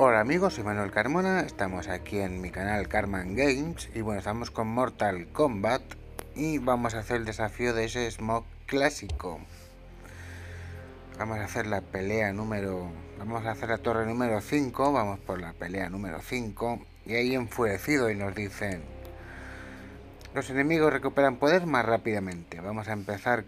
Hola amigos, soy Manuel Carmona, estamos aquí en mi canal Carman Games y bueno, estamos con Mortal Kombat y vamos a hacer el desafío de ese Smoke clásico. Vamos a hacer la pelea vamos a hacer la torre número 5, vamos por la pelea número 5 y ahí enfurecido y nos dicen: los enemigos recuperan poder más rápidamente. Vamos a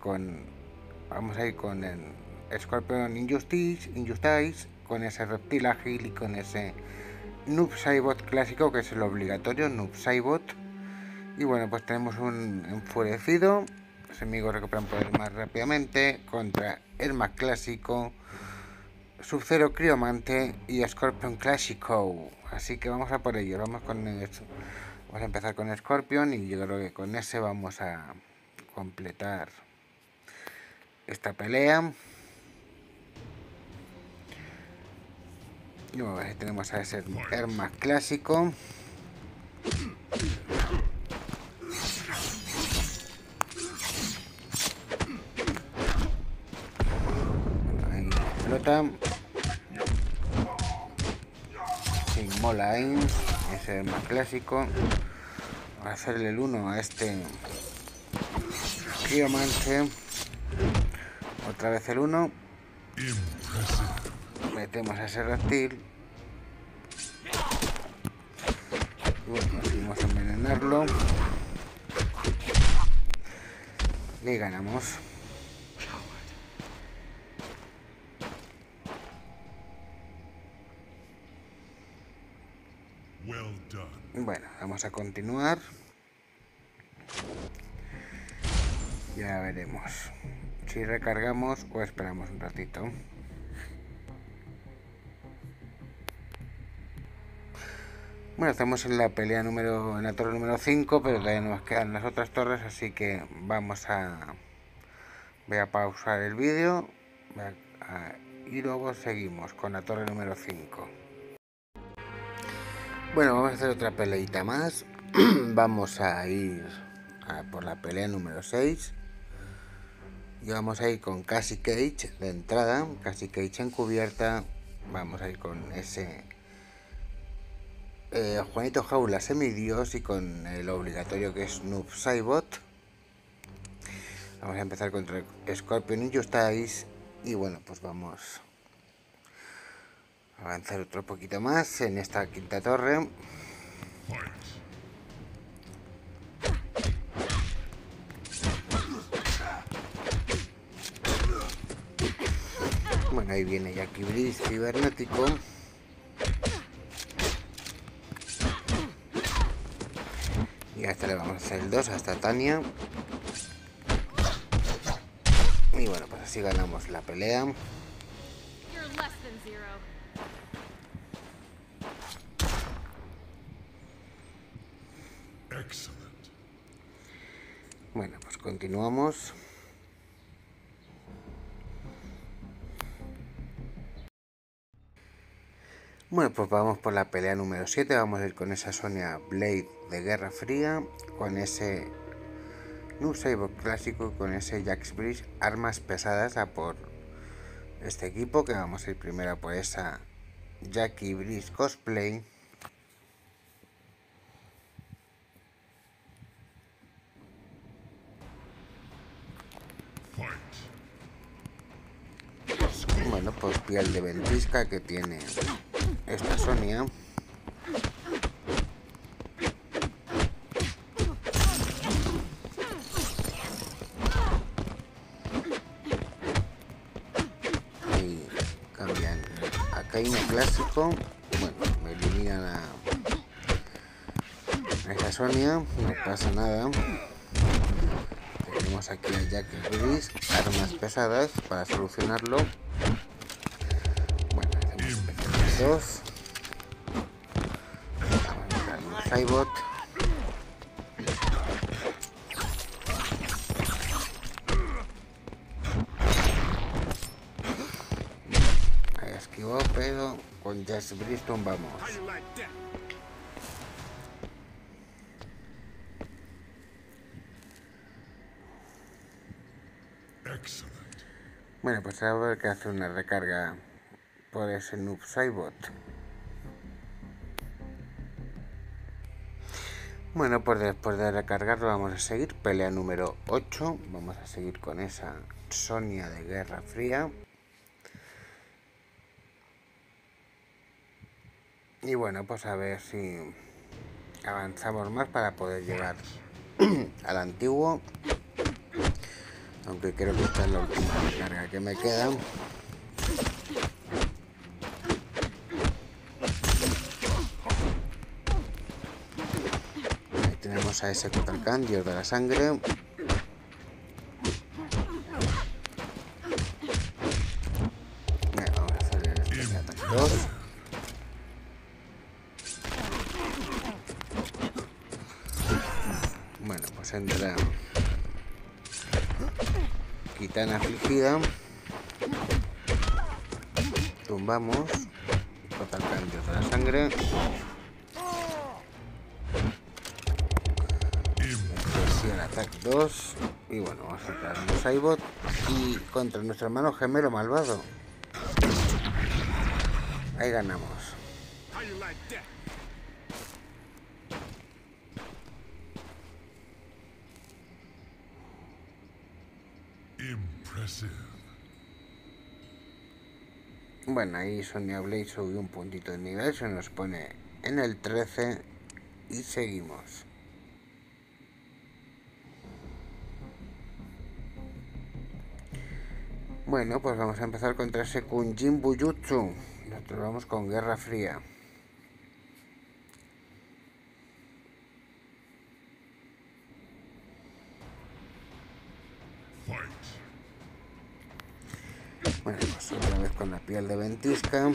ir con el Scorpion Injustice, con ese reptil ágil y con ese Noob Saibot clásico, que es el obligatorio Noob Saibot. Y bueno, pues tenemos un enfurecido. Los enemigos recuperan poder más rápidamente contra el más clásico, Sub-Zero Criomante y Scorpion clásico. Así que vamos a por ello. Vamos a empezar con Scorpion y yo creo que con ese vamos a completar esta pelea. Y bueno, ahí tenemos a ese más clásico. Ahí explota. Sin mola ahí. Ese es más clásico. Vamos a hacerle el 1 a este Criomante. Otra vez el 1. Metemos a ese reptil. Y bueno, conseguimos envenenarlo. Y ganamos. Bueno, vamos a continuar. Ya veremos si recargamos o esperamos un ratito. Bueno, estamos en la en la torre número 5, pero todavía nos quedan las otras torres, así que voy a pausar el vídeo y luego seguimos con la torre número 5. Bueno, vamos a hacer otra peleita más. Vamos a ir por la pelea número 6. Y vamos a ir con Cassie Cage de entrada. Cassie Cage encubierta. Vamos a ir con ese Juanito Jaula semidios y con el obligatorio que es Noob Saibot. Vamos a empezar contra Scorpion Injustice. Y bueno, pues vamos a avanzar otro poquito más en esta quinta torre. Bueno, ahí viene Jackie Breeze cibernético. Y hasta le vamos a hacer el 2 hasta Tania. Y bueno, pues así ganamos la pelea. Bueno, pues continuamos. Bueno, pues vamos por la pelea número 7. Vamos a ir con esa Sonya Blade de Guerra Fría, con ese Noob Saibot clásico, con ese Jax Breeze, armas pesadas a por este equipo, que vamos a ir primero por esa Jackie Breeze cosplay. Bueno, pues piel de ventisca que tiene esta Sonya. Ahí cambian a Kaino clásico. Bueno, me eliminan a esa Sonya, no pasa nada. Tenemos aquí a Jackie Breeze, armas pesadas para solucionarlo. Bueno, hacemos dos. Vamos a un Saibot. Ahí esquivó, pero con Jackie Breeze tumbamos. Bueno, pues ahora haber que hacer una recarga por ese Noob Saibot. Bueno, pues después de recargarlo vamos a seguir. Pelea número 8. Vamos a seguir con esa Sonia de Guerra Fría. Y bueno, pues a ver si avanzamos más para poder llegar al antiguo. Aunque creo que esta es la última recarga que me queda. Ahí tenemos a ese Kotalkan, Dios de la Sangre. Vamos a hacer el Special Attack 2. Bueno, pues entra Gitana Afligida. Tumbamos. Kotalkan, Dios de la Sangre. Special Attack 2. Y bueno, vamos a entrar en un Saibot. Y contra nuestro hermano gemelo malvado. Ahí ganamos. Bueno, ahí Sonya Blade subió un puntito de nivel, se nos pone en el 13 y seguimos. Bueno, pues vamos a empezar contra ese Kunjin Bujutsu. Nosotros vamos con Guerra Fría. Bueno, pues otra vez con la piel de ventisca.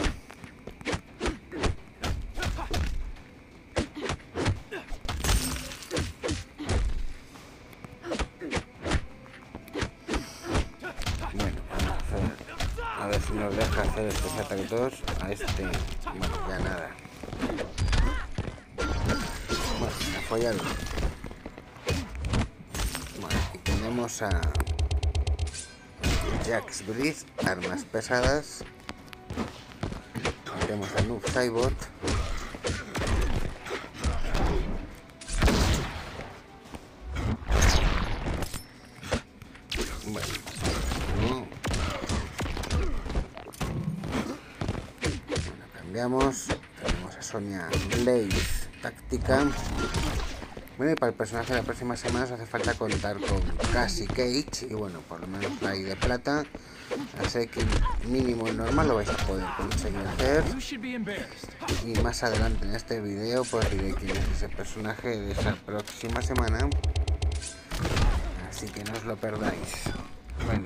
Bueno, vamos a ver si nos deja hacer este Attack 2 a este. Bueno, ya nada. Bueno, ha fallado. Bueno, y tenemos a Jax Breeze, armas pesadas. Tenemos a Noob Saibot. Bueno, cambiamos. Tenemos a Sonya Blade táctica. Bueno, y para el personaje de la próxima semana hace falta contar con Cassie Cage. Y bueno, por lo menos la I de plata. Así que mínimo y normal lo vais a poder conseguir hacer. Y más adelante en este video pues diré quién es ese personaje de esa próxima semana. Así que no os lo perdáis. Bueno,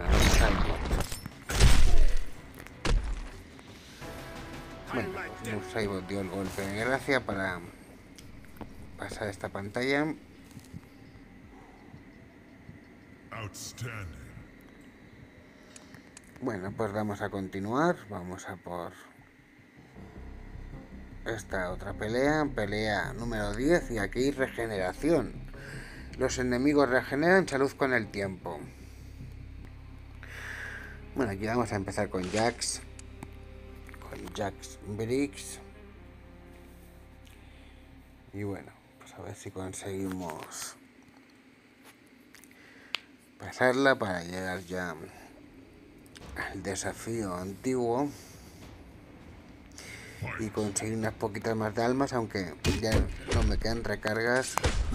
Noob Saibot dio el golpe de gracia para pasar esta pantalla. Bueno, pues vamos a continuar. Vamos a por esta otra pelea número 10. Y aquí regeneración. Los enemigos regeneran salud con el tiempo. Bueno, aquí vamos a empezar con Jax. Con Jax Briggs. Y bueno, pues a ver si conseguimos pasarla para llegar ya al desafío antiguo y conseguir unas poquitas más de almas, aunque ya no me quedan recargas,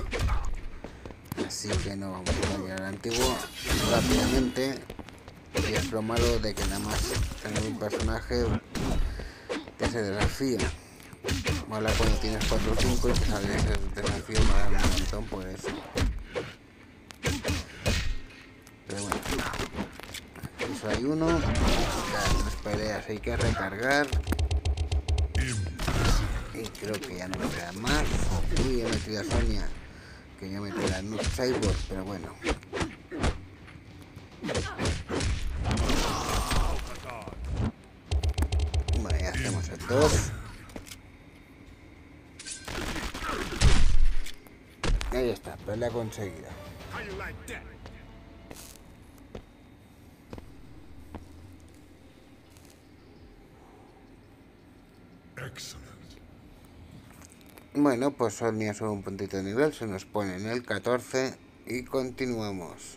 así que no vamos a llegar al antiguo rápidamente. Y es lo malo de que nada más tener un personaje que se desafía. Mola cuando tienes 4 o 5 y te sale ese desafío, me da un montón por eso. Pero bueno, aquí solo hay uno. Cada 3 peleas hay que recargar. Y creo que ya no me quedan más. Uy, he metido a Sonia, que ya metí a Noob Saibot, pero bueno. Bueno, ya hacemos el 2. Ahí está, pelea conseguida. Bueno, pues Sonia sube un puntito de nivel, se nos pone en el 14 y continuamos.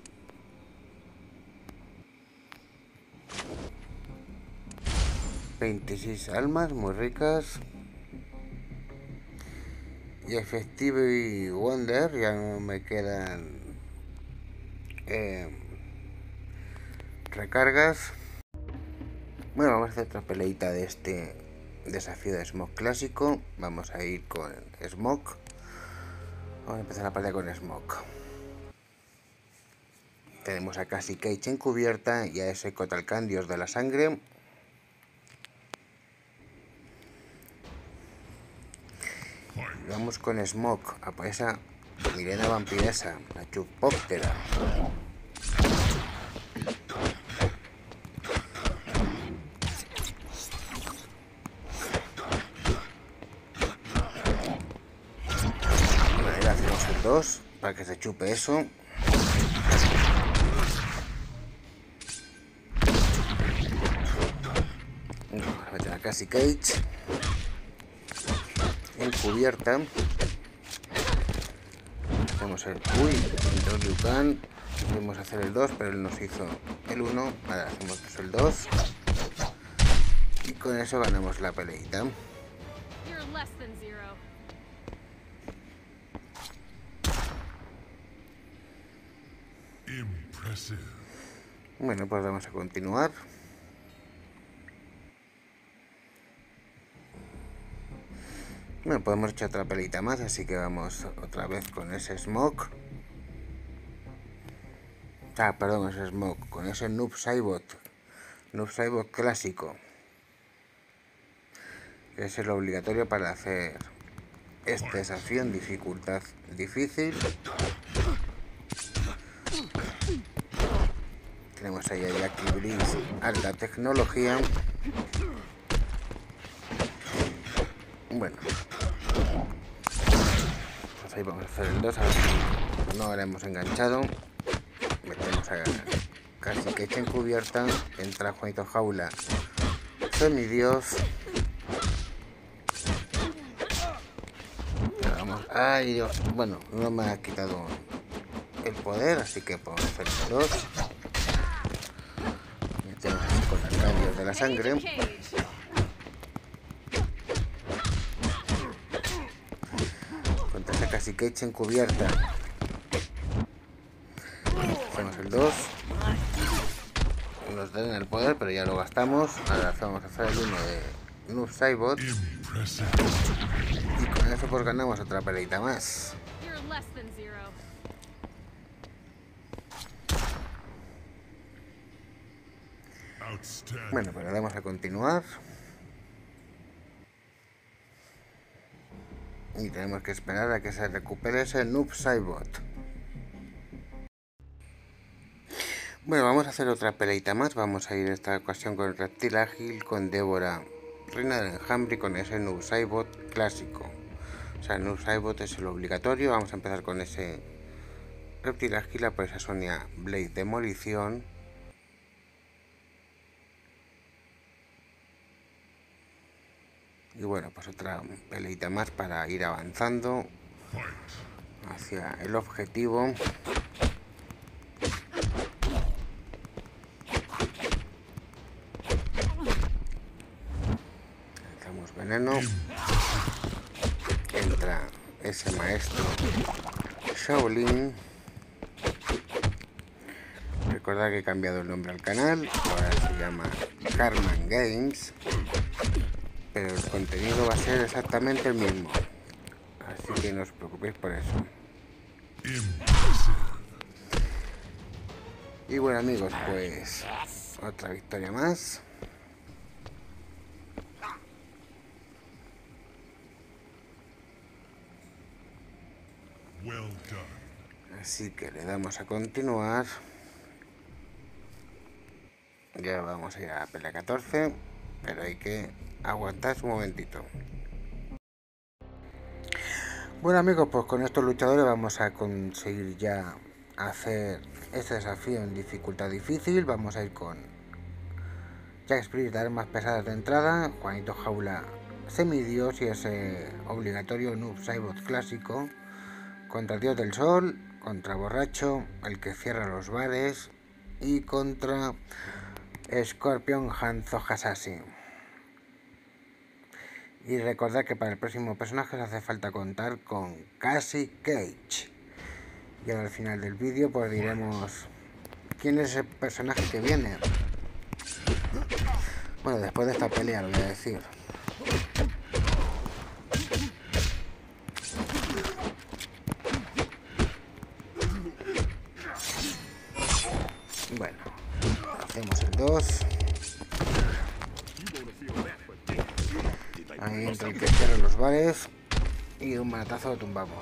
$26 almas, muy ricas. Y efectivo y Wonder, ya no me quedan recargas. Bueno, vamos a hacer otra peleita de este desafío de Smoke clásico. Vamos a ir con Smoke. Vamos a empezar la pelea con Smoke. Tenemos a Cassie Cage encubierta y a ese Kotalkan, dios de la sangre. Vamos con Smoke, a por esa Mirena vampiresa, la chupóptera. Bueno, ahí le hacemos el 2 para que se chupe eso. Vamos a meter a Cassie Cage encubierta. Hacemos el Liu Kang. Pudimos hacer el 2, pero él nos hizo el 1. Ahora hacemos el 2. Y con eso ganamos la peleita. Bueno, pues vamos a continuar. Bueno, podemos echar otra pelita más, así que vamos otra vez con ese Smoke. Perdón, ese Smoke, con ese Noob Saibot. Noob Saibot clásico. Que es el obligatorio para hacer este desafío en dificultad difícil. Tenemos ahí a Jackie Breeze, alta tecnología. Bueno, pues ahí vamos a hacer el 2, a ver si no ahora hemos enganchado. Metemos a Cassie Cage encubierta, entra Juanito Jaula, semidios. Vamos, ay Dios, bueno, no me ha quitado el poder, así que podemos hacer el 2. Metemos con los cambios de la sangre. Cassie Cage encubierta. Hacemos el 2. Nos dan el poder, pero ya lo gastamos. Ahora vamos a hacer el 1 de Noob Saibot. Y con eso pues ganamos otra peleita más. Bueno, pues vamos a continuar. Y tenemos que esperar a que se recupere ese Noob Saibot. Bueno, vamos a hacer otra peleita más. Vamos a ir esta ocasión con el Reptil Ágil, con Débora, Reina del Enjambre, y con ese Noob Saibot clásico. O sea, el Noob Saibot es el obligatorio. Vamos a empezar con ese Reptil Ágil, por esa Sonia Blade Demolición. Y bueno, pues otra peleita más para ir avanzando hacia el objetivo. Lanzamos veneno. Entra ese maestro Shaolin. Recordad que he cambiado el nombre al canal. Ahora se llama Karman Games. Pero el contenido va a ser exactamente el mismo. Así que no os preocupéis por eso. Y bueno amigos, pues otra victoria más. Así que le damos a continuar. Ya vamos a ir a la pelea 14, pero hay que aguantar un momentito. Bueno amigos, pues con estos luchadores vamos a conseguir ya hacer este desafío en dificultad difícil. Vamos a ir con Jack Split, de armas pesadas de entrada, Juanito Jaula semidios y ese obligatorio Noob Saibot clásico contra Dios del Sol, contra Borracho, el que cierra los bares, y contra Scorpion Hanzo Hasashi. Y recordad que para el próximo personaje os hace falta contar con Cassie Cage. Y ahora al final del vídeo pues diremos quién es el personaje que viene. Bueno, después de esta pelea lo voy a decir. Bueno, hacemos el 2. Ahí entra el que cierra los bares y de un manotazo lo tumbamos.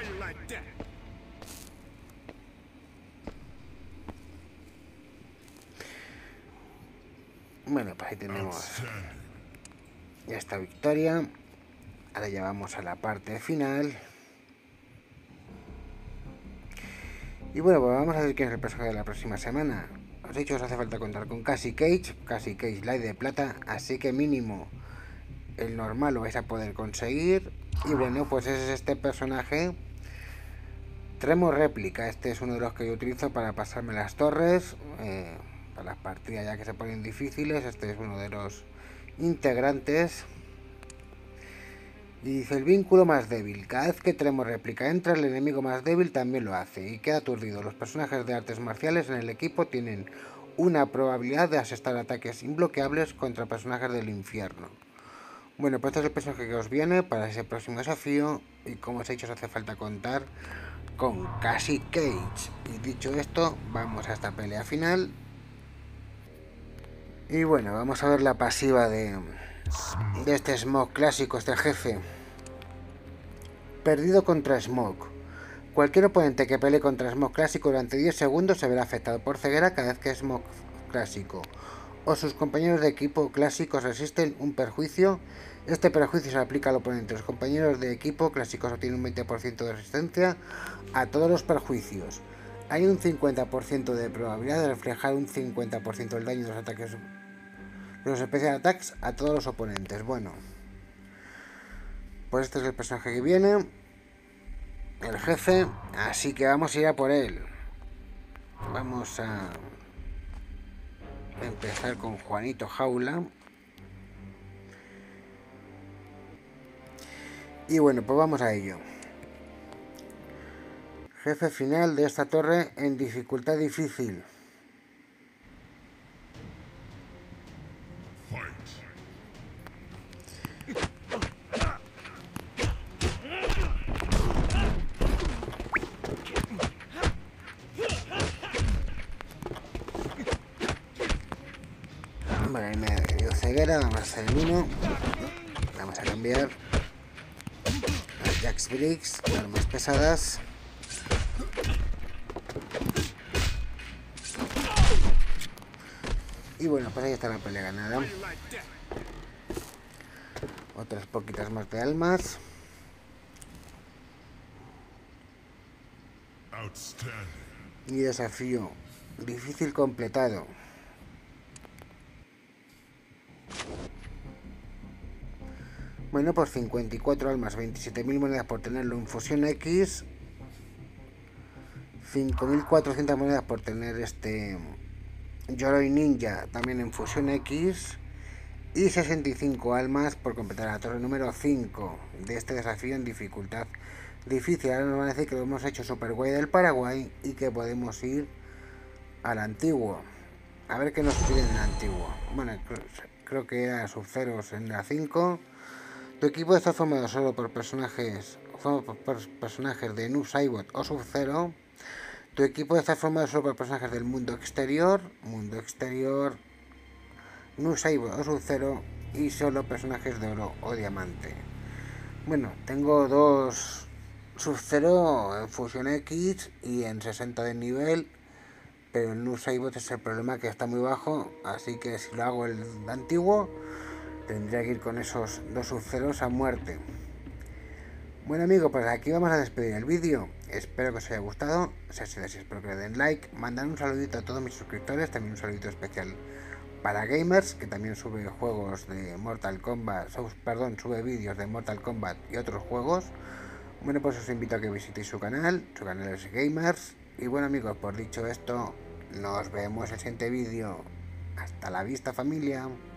Bueno, pues ahí tenemos esta victoria. Ahora ya vamos a la parte final. Y bueno, pues vamos a ver quién es el personaje de la próxima semana. Os he dicho que os hace falta contar con Cassie Cage Light de plata, así que mínimo el normal lo vais a poder conseguir. Y bueno, pues ese es este personaje Tremor réplica. Este es uno de los que yo utilizo para pasarme las torres, para las partidas ya que se ponen difíciles. Este es uno de los integrantes. Y dice: el vínculo más débil. Cada vez que Tremor réplica entra, el enemigo más débil también lo hace y queda aturdido. Los personajes de artes marciales en el equipo tienen una probabilidad de asestar ataques imbloqueables contra personajes del infierno. Bueno, pues este es el personaje que os viene para ese próximo desafío. Y como os he dicho, os hace falta contar con Cassie Cage. Y dicho esto, vamos a esta pelea final. Y bueno, vamos a ver la pasiva de este Smoke clásico, este jefe. Perdido contra Smoke. Cualquier oponente que pelee contra Smoke clásico durante 10 segundos se verá afectado por ceguera cada vez que Smoke clásico o sus compañeros de equipo clásicos resisten un perjuicio. Este perjuicio se aplica al oponente. Los compañeros de equipo clásicos obtienen un 20% de resistencia a todos los perjuicios. Hay un 50% de probabilidad de reflejar un 50% del daño de los ataques, de los special attacks a todos los oponentes. Bueno, pues este es el personaje que viene, el jefe, así que vamos a ir a por él. Vamos a empezar con Juanito Jaula. Y bueno, pues vamos a ello. Jefe final de esta torre en dificultad difícil. Vale, ahí me dio ceguera, vamos a hacer el 1. Vamos a cambiar a Jax Briggs, armas pesadas. Y bueno, pues ahí está la pelea ganada. Otras poquitas más de almas. Y desafío difícil completado. Bueno, pues 54 almas, 27.000 monedas por tenerlo en fusión X, 5.400 monedas por tener este Yoroi Ninja también en fusión X, y 65 almas por completar la torre número 5 de este desafío en dificultad difícil. Ahora nos van a decir que lo hemos hecho super guay del Paraguay y que podemos ir al antiguo. A ver qué nos piden en el antiguo. Bueno, creo que era Sub-Zeros en la 5. Tu equipo está formado solo por personajes de Noob Saibot o Sub-Zero. Tu equipo está formado solo por personajes del mundo exterior, Noob Saibot o Sub-Zero, y solo personajes de oro o diamante. Bueno, tengo dos Sub-Zero en Fusion X y en 60 de nivel, pero el Noob Saibot es el problema, que está muy bajo, así que si lo hago el antiguo tendría que ir con esos dos Sub-Zeros a muerte. Bueno amigos, pues aquí vamos a despedir el vídeo. Espero que os haya gustado. Si ha sido así, espero que le den like. Mandar un saludito a todos mis suscriptores. También un saludito especial para gamers, que también sube juegos de Mortal Kombat, perdón, sube vídeos de Mortal Kombat y otros juegos. Bueno, pues os invito a que visitéis su canal es Gamers. Y bueno amigos, por dicho esto, nos vemos en el siguiente vídeo. Hasta la vista familia.